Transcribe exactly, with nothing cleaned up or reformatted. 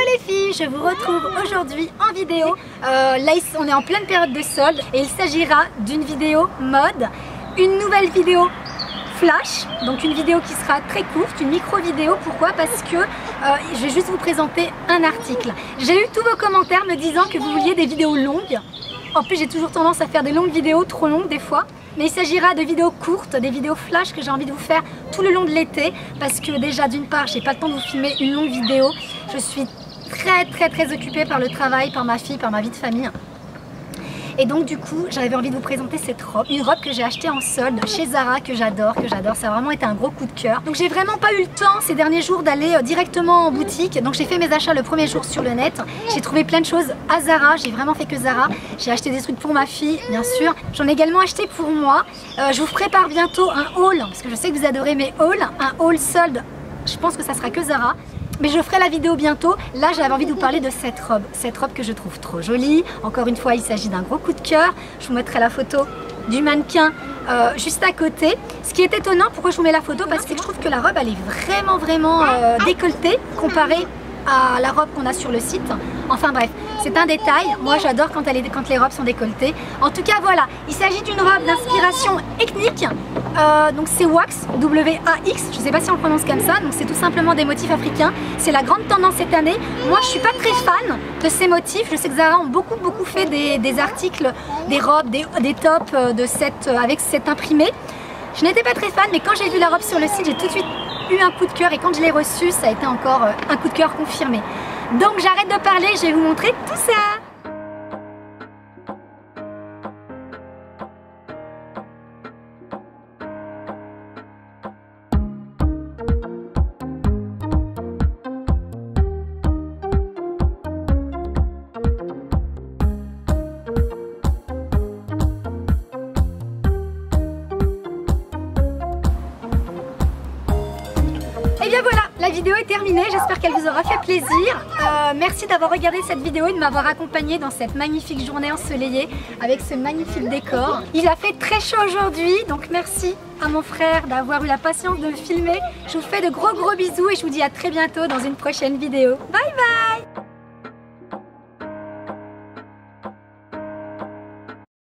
les filles, je vous retrouve aujourd'hui en vidéo. Euh, là on est en pleine période de solde et il s'agira d'une vidéo mode, une nouvelle vidéo flash, donc une vidéo qui sera très courte, une micro vidéo. Pourquoi? Parce que euh, je vais juste vous présenter un article. J'ai eu tous vos commentaires me disant que vous vouliez des vidéos longues. En plus j'ai toujours tendance à faire des longues vidéos, trop longues des fois. Mais il s'agira de vidéos courtes, des vidéos flash que j'ai envie de vous faire tout le long de l'été. Parce que déjà d'une part, j'ai pas le temps de vous filmer une longue vidéo. Je suis très très très occupée par le travail, par ma fille, par ma vie de famille. Et donc du coup, j'avais envie de vous présenter cette robe, une robe que j'ai achetée en solde chez Zara, que j'adore, que j'adore, ça a vraiment été un gros coup de cœur. Donc j'ai vraiment pas eu le temps ces derniers jours d'aller directement en boutique, donc j'ai fait mes achats le premier jour sur le net. J'ai trouvé plein de choses à Zara, j'ai vraiment fait que Zara. J'ai acheté des trucs pour ma fille, bien sûr. J'en ai également acheté pour moi. Euh, je vous prépare bientôt un haul, parce que je sais que vous adorez mes hauls, un haul solde, je pense que ça sera que Zara. Mais je ferai la vidéo bientôt. Là j'avais envie de vous parler de cette robe. Cette robe que je trouve trop jolie. Encore une fois il s'agit d'un gros coup de cœur. Je vous mettrai la photo du mannequin euh, juste à côté. Ce qui est étonnant, pourquoi je vous mets la photo? Parce que je trouve que la robe elle est vraiment vraiment euh, décolletée comparée à la robe qu'on a sur le site. Enfin bref, c'est un détail. Moi j'adore quand, quand les robes sont décolletées. En tout cas voilà, il s'agit d'une robe d'inspiration ethnique. Euh, donc c'est Wax, W A X, je ne sais pas si on le prononce comme ça. Donc c'est tout simplement des motifs africains. C'est la grande tendance cette année. Moi je suis pas très fan de ces motifs. Je sais que Zara ont beaucoup beaucoup fait des, des articles, des robes, des, des tops de cette, avec cet imprimé. Je n'étais pas très fan, mais quand j'ai vu la robe sur le site, j'ai tout de suite eu un coup de cœur. Et quand je l'ai reçue, ça a été encore un coup de cœur confirmé. Donc j'arrête de parler, je vais vous montrer tout ça. Et bien voilà, la vidéo est terminée, j'espère qu'elle vous aura fait plaisir. Euh, merci d'avoir regardé cette vidéo et de m'avoir accompagnée dans cette magnifique journée ensoleillée avec ce magnifique décor. Il a fait très chaud aujourd'hui, donc merci à mon frère d'avoir eu la patience de me filmer. Je vous fais de gros gros bisous et je vous dis à très bientôt dans une prochaine vidéo. Bye bye!